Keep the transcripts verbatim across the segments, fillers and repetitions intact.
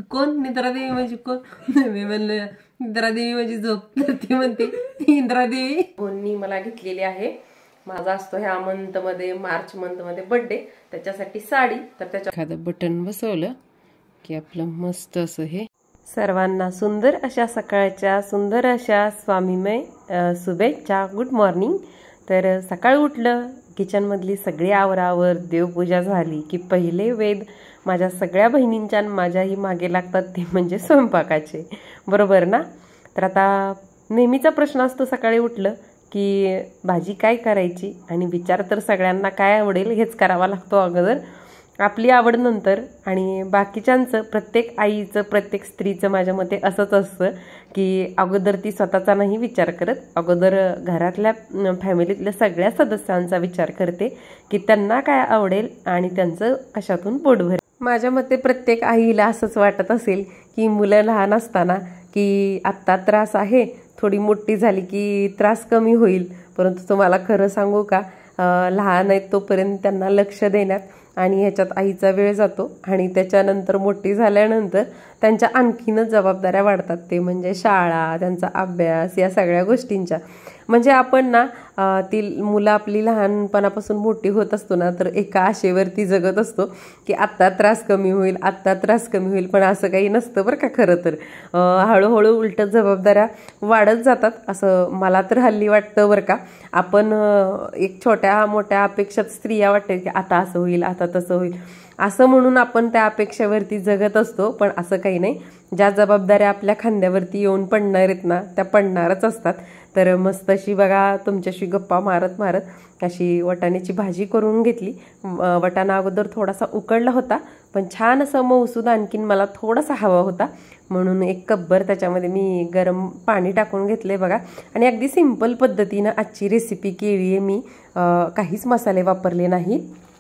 कोण निद्रादेवी म्हणजे कोण? मी म्हणलं इंद्रादेवी म्हणजे झोप, तर ती म्हणते इंद्रादेवी. कोणी मला घेतलेली आहे, माझा असतो ह्या मंथ मध्ये मार्च मंथ मध्ये बर्थडे, त्याच्यासाठी साडी. तर त्याच्या एखादं बटन बसवलं की आपलं मस्त असं हे. सर्वांना सुंदर अशा सकाळच्या सुंदर अशा स्वामीमय शुभेच्छा. Good morning. तर सकाळी उठलं, किचनमधली सगळी आवरावर, देवपूजा झाली की पहिले वेद माझ्या सगळ्या बहिणींच्या माझ्याही मागे लागतात, ते म्हणजे स्वयंपाकाचे, बरोबर ना? तर आता नेहमीचा प्रश्न असतो सकाळी उठलं की भाजी काय करायची, आणि विचार तर सगळ्यांना काय आवडेल हेच करावा लागतो अगोदर. आपली आवड नंतर, आणि बाकीच्यांचं, प्रत्येक आईचं प्रत्येक स्त्रीचं माझ्या मते असंच असतं की अगोदर ती स्वतःचा नाही विचार करत, अगोदर घरातल्या फॅमिलीतल्या सगळ्या सदस्यांचा विचार करते की त्यांना काय आवडेल आणि त्यांचं कशातून पोट भरेल. माझ्या मते प्रत्येक आईला असंच वाटत असेल की मुलं लहान असताना की आत्ता त्रास आहे, थोडी मोठी झाली की त्रास कमी होईल. परंतु तुम्हाला खरं सांगू का, लहान आहेत तोपर्यंत त्यांना लक्ष देण्यात आणि ह्याच्यात आईचा वेळ जातो, आणि त्याच्यानंतर मोठी झाल्यानंतर त्यांच्या आणखीनच जबाबदाऱ्या वाढतात, ते म्हणजे शाळा, त्यांचा अभ्यास, या सगळ्या गोष्टींच्या. म्हणजे आपण ना ती मुलं आपली लहानपणापासून मोठी होत असतो ना, तर एका आशेवरती जगत असतो की आत्ता त्रास कमी होईल, आत्ता त्रास कमी होईल. पण असं काही नसतं बरं का. खरं तर हळूहळू उलट जबाबदाऱ्या वाढत जातात, असं मला तर हल्ली वाटतं बरं का. आपण एक छोट्या मोठ्या अपेक्षात स्त्रिया वाटते की आता असं होईल, आता तसं होईल, असं म्हणून आपण त्या अपेक्षेवरती जगत असतो. पण असं काही नाही. ज्या जबाबदाऱ्या आपल्या खांद्यावरती येऊन पडणार आहेत ना, त्या पडणारच असतात. तर मस्त अशी बघा तुमच्याशी गप्पा मारत मारत अशी वाटाण्याची भाजी करून घेतली. वाटाणा अगोदर थोडासा उकडला होता, पण छान असं मऊसूद आणखीन मला थोडासा हवा होता, म्हणून एक कपभर त्याच्यामध्ये मी गरम पाणी टाकून घेतले बघा. आणि अगदी सिंपल पद्धतीनं आजची रेसिपी केली आहे मी, काहीच मसाले वापरले नाहीत.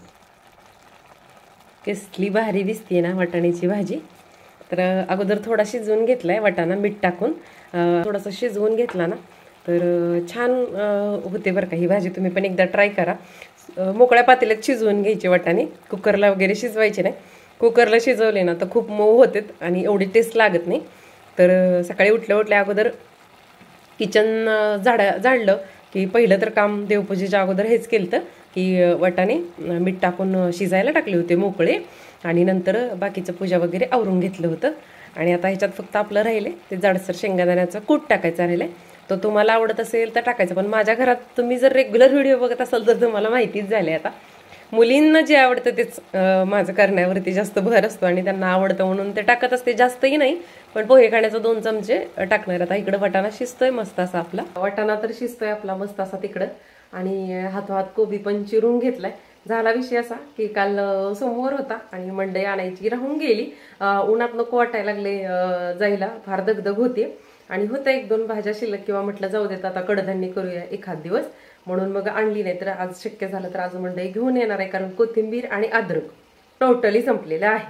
कसली भारी दिसते ना वाटाण्याची भाजी. तर अगोदर थोडा शिजवून घेतलाय वाटाणा मीठ टाकून, थोडासा शिजवून घेतला ना तर छान होते बरं का ही भाजी. तुम्ही पण एकदा ट्राय करा. मोकळ्या पातेल्यात शिजवून घ्यायचे वाटाणे, कुकरला वगैरे शिजवायचे नाही. कुकरला शिजवले ना तर खूप मऊ होतात आणि एवढी टेस्ट लागत नाही. तर सकाळी उठल्या उठल्या अगोदर किचन झाडा झाडलं की पहिलं तर काम देवपूजेच्या अगोदर हेच केलं तर की वाटाणे मीठ टाकून शिजायला टाकले होते मोकळे, आणि नंतर बाकीचं पूजा वगैरे आवरून घेतलं होतं. आणि आता ह्याच्यात फक्त आपलं राहिले ते जाडसर शेंगदाण्याचं कूट टाकायचं राहिलं. तो तुम्हाला आवडत असेल तर टाकायचं, पण माझ्या घरात तुम्ही जर रेग्युलर व्हिडिओ बघत असाल तर तुम्हाला माहितीच झाले. आता मुलींना जे आवडतं तेच माझं करण्यावरती जास्त भर असतो, आणि त्यांना आवडतं म्हणून ते टाकत असते. जास्तही नाही, पण पोहे खाण्याचं दोन चमचे टाकणार. आता इकडं वाटाणा शिजतोय मस्त असा आपला. वाटाणा तर शिजतोय आपला मस्त असा तिकडं, आणि हातोहात कोबी पण चिरून घेतलाय. झाला विषय असा की काल सोमवार होता आणि मंडई आणायची राहून गेली. उन्हात नको वाटायला लागले जायला, फार दगदग होते, आणि होतं एक दोन भाज्या शिल्लक, किंवा म्हटलं जाऊ देत आता कडधान्य करूया एखाद दिवस, म्हणून मग आणली नाही. तर आज शक्य झालं तर आज मंडई घेऊन येणार आहे, कारण कोथिंबीर आणि अद्रक टोटली संपलेलं आहे.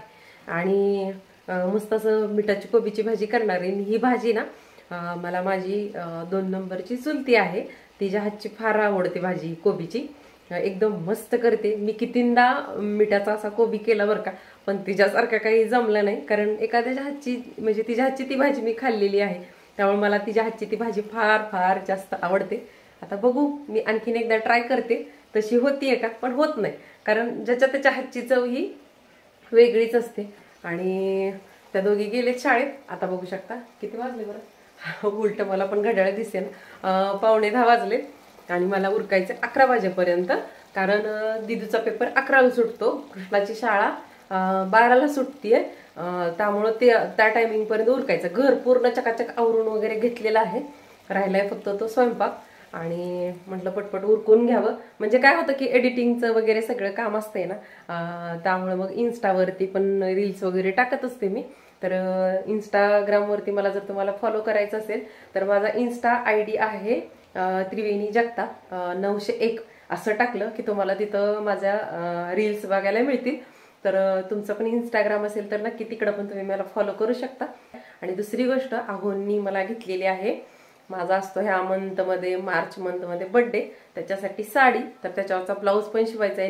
आणि मस्त असं मिठाची कोबीची भाजी करणार आहे. ही भाजी ना मला माझी दोन नंबरची चुलती आहे, तिच्या हातची फार आवडते भाजी कोबीची, एकदम मस्त करते. मी कितींदा मिठाचा असा कोबी केला बरं का, पण तिच्यासारखं काही जमलं नाही, कारण एखाद्याच्या हातची म्हणजे तिच्या हातची ती भाजी मी खाल्लेली आहे, त्यामुळे मला तिच्या हातची ती भाजी फार फार जास्त आवडते. आता बघू, मी आणखीन एकदा ट्राय करते तशी होतीये का, पण होत नाही, कारण ज्याच्या त्याच्या हातची चव ही वेगळीच असते. आणि त्या दोघी गेलेत शाळेत. आता बघू शकता किती वाजले बरं, उलट मला पण घड्याळ दिसेल, पावणे दहा वाजले, आणि मला उरकायचं अकरा वाजेपर्यंत, कारण दिदूचा पेपर अकराला सुटतो, कृष्णाची शाळा बाराला सुटतीये, त्यामुळं ते त्या टायमिंग पर्यंत उरकायचं. घर पूर्ण चकाचक आवरून वगैरे घेतलेलं आहे, राहिलाय फक्त तो स्वयंपाक. आणि म्हटलं पटपट उरकून घ्यावं, म्हणजे काय होतं की एडिटिंगचं वगैरे सगळं काम असतंय ना, त्यामुळे मग इन्स्टावरती पण रील्स वगैरे टाकत असते मी. तर इंस्टाग्रामवरती मला जर तुम्हाला फॉलो करायचं असेल तर माझा इन्स्टा आय डी आहे त्रिवेणी जगताप नऊशे एक, असं टाकलं की तुम्हाला तिथं माझ्या रील्स बघायला मिळतील. तर तुमचं पण इंस्टाग्राम असेल तर नक्की तिकडं पण तुम्ही मला फॉलो करू शकता. आणि दुसरी गोष्ट, अहोंनी मला घेतलेली आहे, माझा असतो ह्या मंथ मध्ये मार्च मंथ मध्ये बर्थडे, त्याच्यासाठी साडी. तर त्याच्यावरचा ब्लाऊज पण शिवायचा आहे.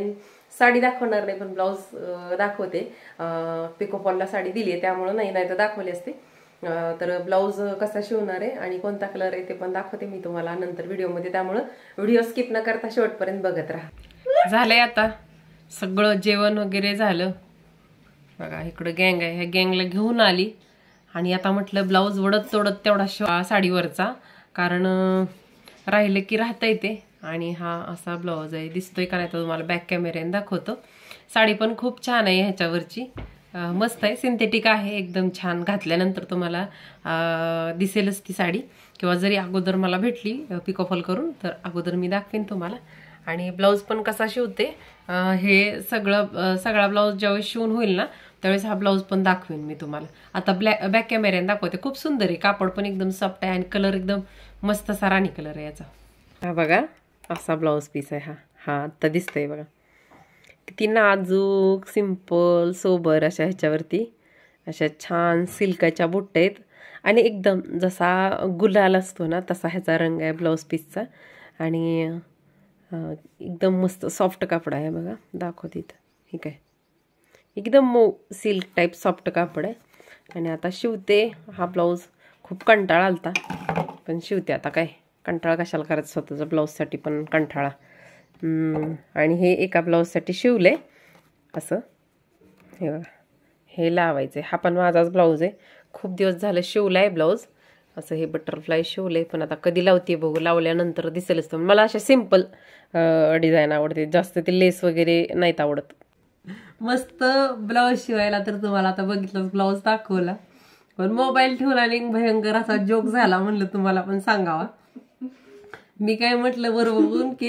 साडी दाखवणार नाही, पण ब्लाऊज दाखवते. पिको फॉलला साडी दिली आहे त्यामुळे नाही नाही तर दाखवली असते. तर ब्लाऊज कसा शिवणार आहे आणि कोणता कलर आहे ते पण दाखवते मी तुम्हाला नंतर व्हिडिओमध्ये, त्यामुळे व्हिडिओ स्किप न करता शेवटपर्यंत बघत राहा. झालंय आता सगळं जेवण वगैरे झालं बघा. इकडं गँग आहे, ह्या गँगला घेऊन आली आणि आता म्हटलं ब्लाऊज वडत तोडत तेवढा शिवा साडीवरचा, कारण राहिले की राहता येते. आणि हा असा ब्लाऊज आहे, दिसतोय का नाही तर तुम्हाला बॅक कॅमेऱ्याने दाखवतो. साडी पण खूप छान आहे ह्याच्यावरची, मस्त आहे, सिंथेटिक आहे एकदम छान. घातल्यानंतर तुम्हाला दिसेलच ती साडी, किंवा जरी अगोदर मला भेटली पिको फॉल करून तर अगोदर मी दाखवेन तुम्हाला. आणि ब्लाऊज पण कसा शिवते हे सगळं सगळा ब्लाऊज ज्यावेळेस शिवून होईल ना त्यावेळेस हा ब्लाऊज पण दाखवेन मी तुम्हाला. आता ब्लॅक बॅक कॅमेऱ्याने दाखवते. खूप सुंदर आहे, कापड पण एकदम सॉफ्ट आहे आणि कलर एकदम मस्त असा राणी कलर आहे याचा. हा बघा असा ब्लाऊज पीस आहे हा. हा आता दिसतंय बघा, किती नाजूक सिंपल सोबर अशा ह्याच्यावरती अशा छान सिल्काच्या बुट्ट्या आहेत आणि एकदम जसा गुलाल असतो ना तसा ह्याचा रंग आहे ब्लाऊज पीसचा. आणि एकदम मस्त सॉफ्ट कापड आहे बघा, दाखवते इथं. ठीक आहे, एकदम मऊ सिल्क टाईप सॉफ्ट कापड आहे. आणि आता शिवते हा ब्लाऊज. खूप कंटाळा आलता पण शिवते आता, काय कंटाळा कशाला करायचं, स्वतःच्या ब्लाऊजसाठी पण कंटाळा. आणि हे एका ब्लाऊजसाठी शिवले असं. हे बघा हे लावायचं आहे, हा पण माझाच ब्लाऊज आहे. खूप दिवस झालं शिवला आहे ब्लाऊज असं. हे बटरफ्लाय शिवले पण आता कधी लावते बघू, लावल्यानंतर दिसेलच. तर मला अशा सिंपल डिझाईन आवडते, जास्त ते लेस वगैरे नाहीत आवडत. मस्त ब्लाऊज शिवायला तर तुम्हाला आता बघितलंच, ब्लाऊज दाखवला. पण मोबाईल ठेवून आणि भयंकर असा जोक झाला, म्हणलं तुम्हाला पण सांगावा. मी काय म्हटलं बरोबर की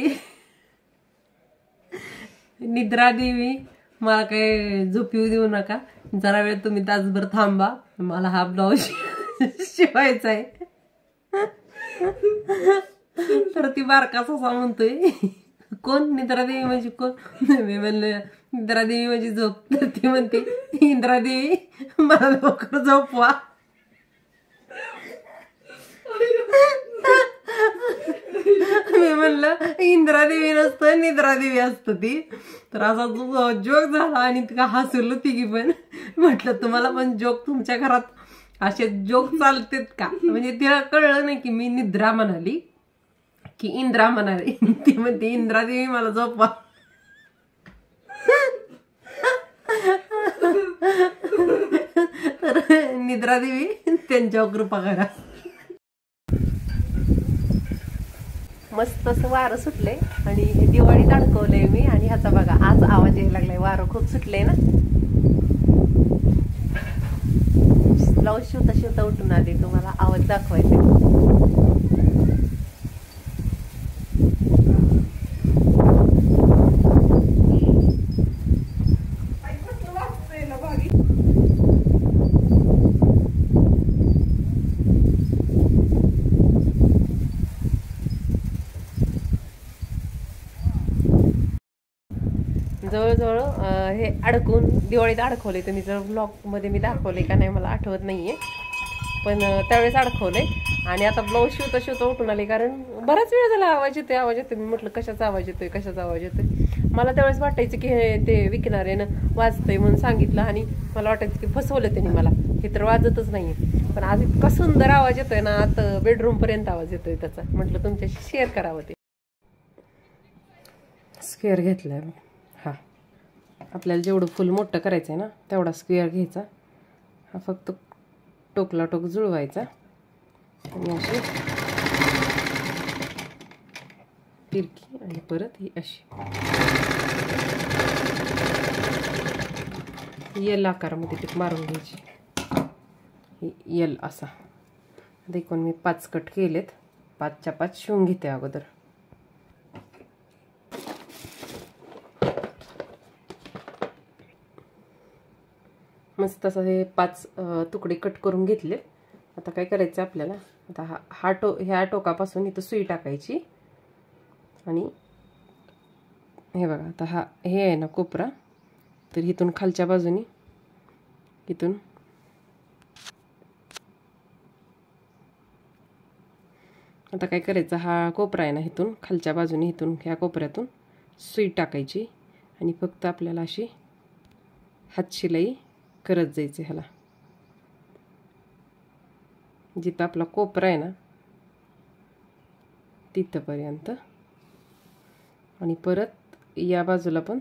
निद्रा देवी मला काय झोप येऊ देऊ नका, जरा वेळ तुम्ही तासभर थांबा, मला हा ब्लाऊज शिवायचा आहे. तर ती बारकाच असा म्हणतोय, कोण निद्रा देवी म्हणजे कोण? मी म्हणलं निद्रा देवी म्हणजे झोप. तर ती म्हणते इंद्रा देवी मला लवकर झोपवा. मी म्हणलं इंद्रादेवी नसतं निद्रादेवी असतं ती. तर असा जोक झाला आणि तिला हसवलं तिघी पण. म्हटलं तुम्हाला पण जोक तुमच्या घरात असे जोक चालतेत का? म्हणजे तिला कळलं नाही की मी निद्रा म्हणाली की इंद्रा म्हणाली. ती म्हणते इंद्रादेवी मला झोपवा. तर निद्रादेवी त्यांच्यावर कृपा करा. मस्त असं वारं सुटलंय आणि दिवाळीत अडकवलंय मी. आणि ह्याचा बघा आज आवाज यायला लागलाय, वारं खूप सुटलंय ना. ब्लाऊज शिवता शिवता उठून आले, तुम्हाला आवाज दाखवायचा. जवळजवळ हे अडकून दिवाळीत अडकवले. तुम्ही जर ब्लॉगमध्ये मी दाखवले का नाही मला आठवत नाहीये, पण त्यावेळेस अडकवले. आणि आता ब्लाऊज शिवता शिवता उठून आले, कारण बराच वेळ झाला आवाज येतोय आवाज येतोय. मी म्हटलं कशाचा आवाज येतोय कशाचा आवाज येतोय. मला त्यावेळेस वाटायचं की हे ते विकणाऱ्यानं वाजतंय म्हणून सांगितलं आणि मला वाटायचं की फसवलं त्यांनी मला, हे तर वाजतच नाहीये. पण आज इतका सुंदर आवाज येतोय ना, आता बेडरूम पर्यंत आवाज येतोय त्याचा. म्हटलं तुमच्याशी शेअर करावं. ते स्क्वेअर घेतलाय हा, आपल्याला जेवढं फुल मोठं करायचं आहे ना तेवढा स्क्वेअर घ्यायचा. हा फक्त टोकला टोक जुळवायचा आणि अशी तिरकी आणि परत ही अशी यल आकारामध्ये टिक मारून घ्यायची. ही यल असा देखून मी पाच कट केलेत, पाचच्या पाच शिवून घेते अगोदर. मस्त असं हे पाच तुकडे कट करून घेतले. आता काय करायचं आपल्याला, आता हा हा टो ह्या टोकापासून इथं सुई टाकायची आणि हे बघा आता हा हे आहे ना कोपरा, तर इथून खालच्या बाजूने इथून आता काय करायचं, हा कोपरा आहे ना इथून खालच्या बाजूने इथून ह्या कोपऱ्यातून सुई टाकायची आणि फक्त आपल्याला अशी हातशिलाई करत जायचे ह्याला. जिथं आपला कोपरा आहे ना तिथपर्यंत. आणि परत या बाजूला पण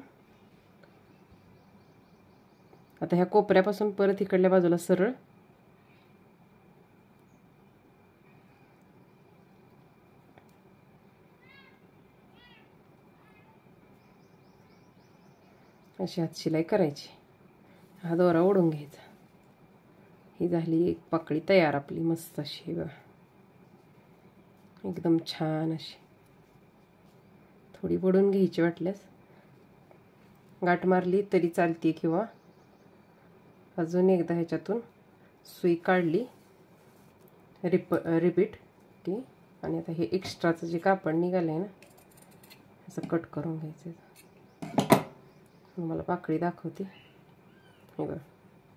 आता ह्या कोपऱ्यापासून परत इकडल्या बाजूला सरळ अशी हातशिलाई करायची. हा दोरा ओढून घ्यायचा. ही झाली एक पाकळी तयार आपली मस्त अशी बघा, एकदम छान अशी. थोडी ओढून घ्यायची, वाटल्यास गाठ मारली तरी चालते किंवा अजून एकदा ह्याच्यातून सुई काढली रिप रिपीट की. आणि आता हे एक्स्ट्राचं जे कापड निघालं आहे ना असं कट करून घ्यायचं. मला पाकळी दाखवते हे बघा.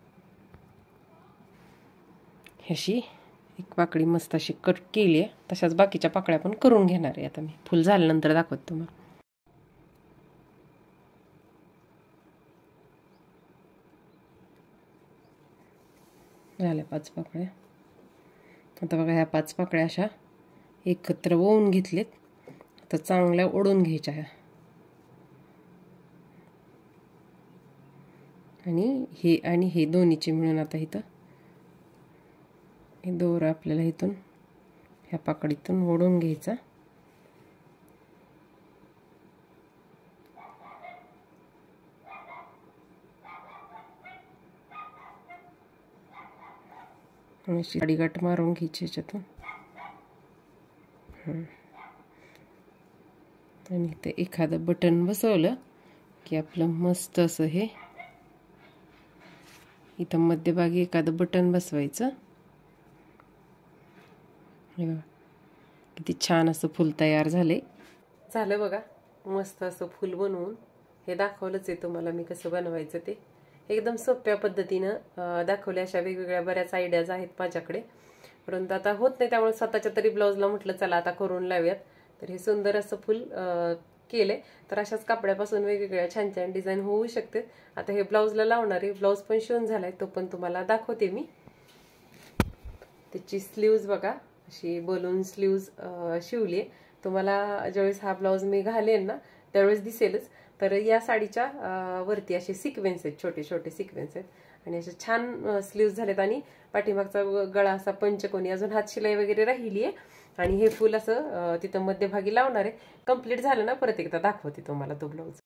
ह्याशी एक पाकळी मस्त अशी कट केली आहे. तशाच बाकीच्या पाकळ्या पण करून घेणार आहे आता मी. फुल झाल्यानंतर दाखवते तुम्हाला. झाल्या पाच पाकळ्या. आता बघा ह्या पाच पाकळ्या अशा एकत्र ओवून घेतलेत. आता चांगल्या ओढून घ्यायच्या ह्या. आणि हे आणि हे दोन्हीचे मिळून आता इथं हे दोरा आपल्याला इथून ह्या पाकळीतून ओढून घ्यायचा. अशी अडीगाठ मारून घ्यायची ह्याच्यातून. आणि ते एखादं बटन बसवलं की आपलं मस्त असं हे इथं मध्यभागी एखादं बटन बसवायचं. किती छान असं फुल तयार झाले. झालं बघा मस्त असं फुल बनवून. हे दाखवलंच आहे तुम्हाला मी कसं बनवायचं ते. एकदम सोप्या पद्धतीनं दाखवले. अशा वेगवेगळ्या बऱ्याच आयडियाज आहेत माझ्याकडे, परंतु आता होत नाही त्यामुळे स्वतःच्या तरी ब्लाऊजला म्हटलं चला आता करून लावूयात. तर हे सुंदर असं फुल केले. तर अशाच कापड्यापासून वेगवेगळ्या छान छान डिझाईन होऊ शकते. आता हे ब्लाऊजला लावणार आहे. ब्लाऊज पण शिवून झालाय, तो पण तुम्हाला दाखवते मी. त्याची स्लीव्ज बघा अशी बलून स्लीव्ज शिवली. तुम्हाला ज्यावेळेस हा ब्लाऊज मी घालेन ना त्यावेळेस दिसेलच. तर या साडीच्या वरती असे सिक्वेन्स आहेत, छोटे छोटे सिक्वेन्स आहेत. आणि असे छान स्लीव्ज झालेत. आणि पाठीमागचा गळा असा पंचकोनी, अजून हात शिलाई वगैरे राहिली आहे. आणि हे फुल असं तिथं मध्यभागी लावणार आहे. कंप्लीट झालं ना परत एकदा दाखवते तुम्हाला तो ब्लाऊज.